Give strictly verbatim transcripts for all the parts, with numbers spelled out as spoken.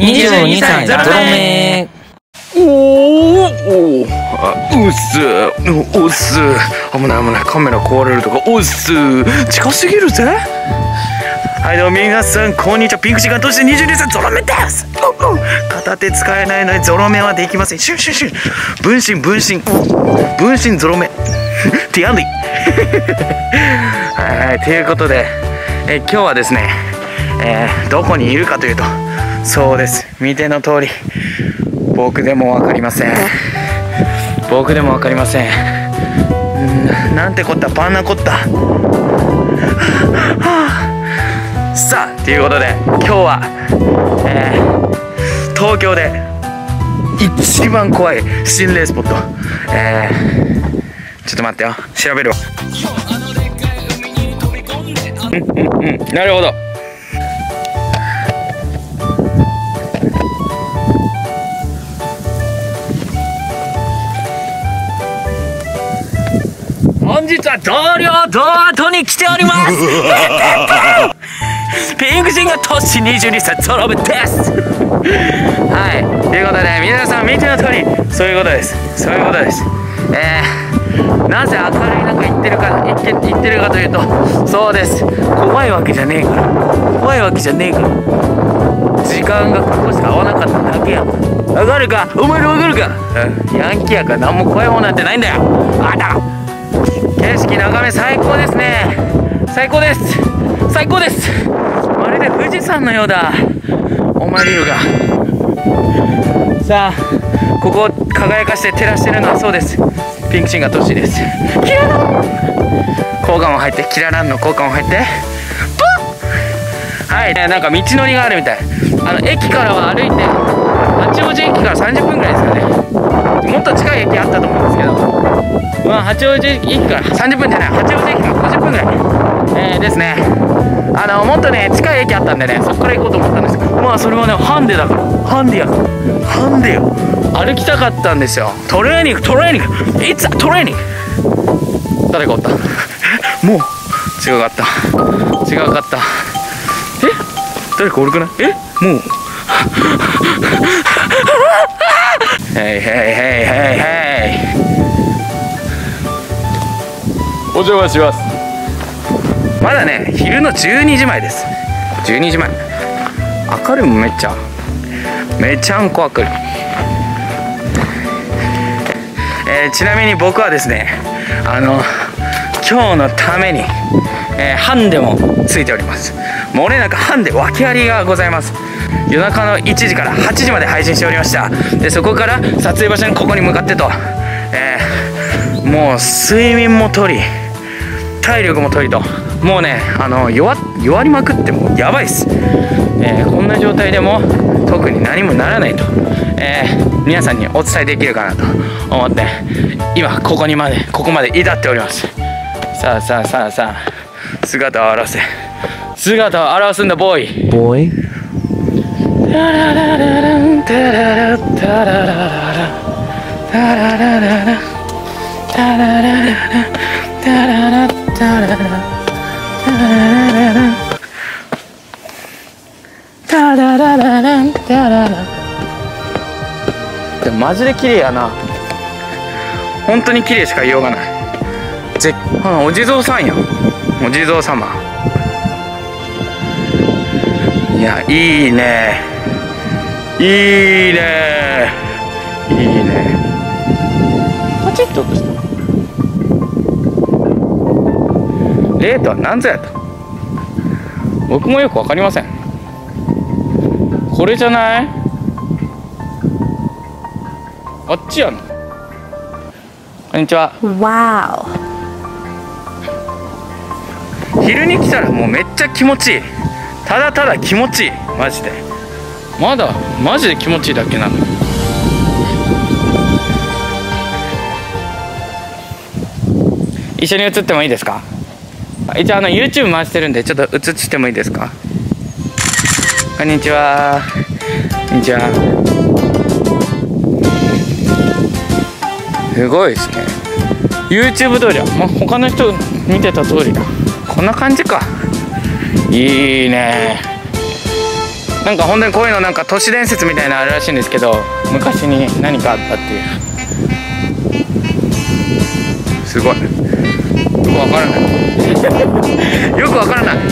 にじゅうにさいゾロ目。 おお、うっすおっす、危ない危ない、カメラ壊れるとか、おっす近すぎるぜ。はいどうも皆さんこんにちは、ピンク時間としてにじゅうにさいゾロ目です。片手使えないのにゾロ目はできません。シュンシュンシュン、分身分身分身ゾロ目ティアンディはいはい、ということでえ今日はですね、えー、どこにいるかというと、そうです、見ての通り僕でも分かりません。僕でも分かりません。んなんてこった、パンナコッタ。さあということで今日は、えー、東京で一番怖い心霊スポット、えー、ちょっと待ってよ、調べるわ。うんうんうん、なるほど。本日は同僚ドアートに来ております。ピンク人が年にじゅうにさいゾロ目です。はい、ということで皆さん見ての通りそういうことです。そういうことです。えー、なぜ明るい中行ってるか行って行ってるかというと、そうです、怖いわけじゃねえから怖いわけじゃねえから時間がここしか合わなかっただけや。わかるか、お前らわかるか、うん、ヤンキーやから何も怖いものなんてないんだよ。あだ景色眺め最高ですね。最高です、最高です。まるで富士山のようだ。お前リルがさあここを輝かして照らしてるのは、そうです、ピンクシンガートッシーです。キララン効果音入って、キラランの効果音入ってプッ。はい、なんか道のりがあるみたい。あの駅からは歩いて八王子駅からさんじゅっぷんぐらいですかね。もっと近い駅あったと思うんですけど、まあ、八王子駅からさんじゅっぷんじゃない、八王子駅からごじゅっぷんぐらい、えー、ですね。あのもっとね近い駅あったんでね、そこから行こうと思ったんですけど、まあそれはねハンデだから、ハンデやからハンデよ、歩きたかったんですよ。トレーニングトレーニング It's a トレーニング。誰かおったもう違かった違かった。え誰かおるかな。えもうヘイヘイヘイヘイヘイ、お邪魔します。まだね昼のじゅうにじまえです。じゅうにじまえ、明るいもん、めっちゃめちゃんこ明るい。えー、ちなみに僕はですね、あの今日のために、えー、ハンデもついております。漏れなくハンデ訳ありがございます。夜中のいちじからはちじまで配信しておりました。でそこから撮影場所にここに向かってと、えー、もう睡眠もとり体力もとりと、もうねあの 弱, 弱りまくってもうやばいっす。えー、こんな状態でも特に何もならないと、えー、皆さんにお伝えできるかなと思って今ここにまでここまで至っております。さあさあさあさあ、姿を現せ、姿を現すんだボーイボーイ。タラララランタララタララララタララララタララララタララタララタラララタラララランタララ。でもマジで綺麗やな、本当に綺麗しか言いようがない。ぜお地蔵さんや、お地蔵様。いやいいねいいねいいね。パチッと落とした。レートは何ぞやと僕もよく分かりません。これじゃない？あっちやん。こんにちは。 わお。昼に来たらもうめっちゃ気持ちいい。ただただ気持ちいい、マジで。まだマジで気持ちいいだけなの。一緒に映ってもいいですか？一応あの YouTube 回してるんでちょっと映してもいいですか？こんにちは。こんにちは。すごいですね。YouTube 通りは、まあ、他の人見てた通りだ。こんな感じか。いいね。 なんか本当にこういうのなんか都市伝説みたいなのあるらしいんですけど、昔に何かあったっていう。すごい。よくわからない。よくわからない。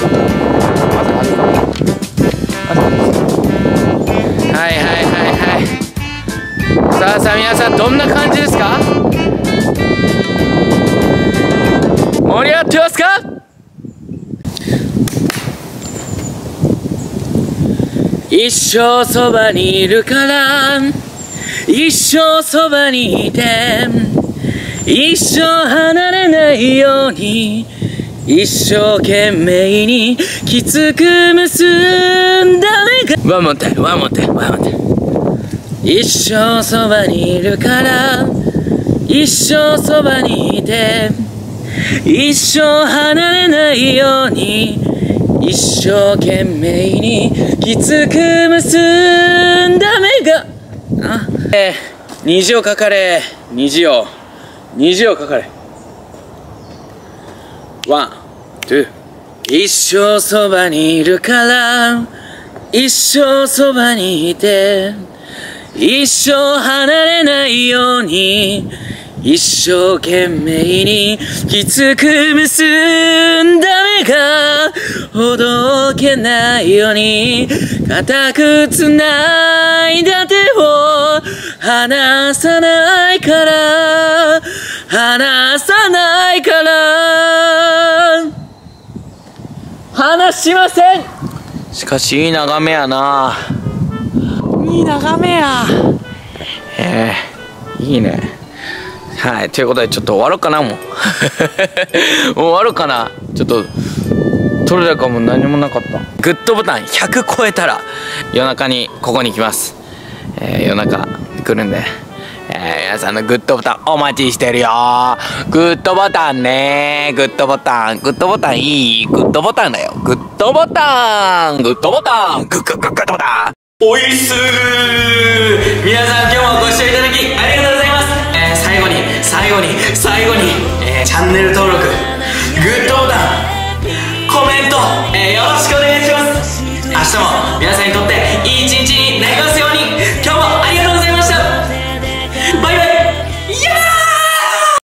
はいはいはいはい。さあさあ皆さんどんな感じですか？盛り上がってますか？一生そばにいるから一生そばにいて一生離れないように一生懸命にきつく結んだ目がワンモンテワンモンテワンモンテ一生そばにいるから一生そばにいて一生離れないように一生懸命にきつく結んだ目があ、えー、虹をかかれ虹を虹をかかれワン、ツー一生そばにいるから一生そばにいて一生離れないように一生懸命にきつく結んだ目がほどけないように固くつないだ手を離さないから離さないから離しません。しかしいい眺めやな。いい眺めや。えー、いいね。はい、ということでちょっと終わろうかな、もう。もう終わろうかな。ちょっと、取れ高も何もなかった。グッドボタンひゃく超えたら、夜中にここに来ます。えー、夜中来るんで、えー、皆さんのグッドボタンお待ちしてるよー。グッドボタンねー。グッドボタン。グッドボタンいい。グッドボタンだよ。グッドボタン。グッドボタン。グッグッグッグッドボタン。おいっすー。皆さん今日もご視聴いただきありがとうございます。えー、最後に、最後に、最後に、えー、チャンネル登録、グッドボタン、コメント、えー、よろしくお願いします。明日も皆さんにと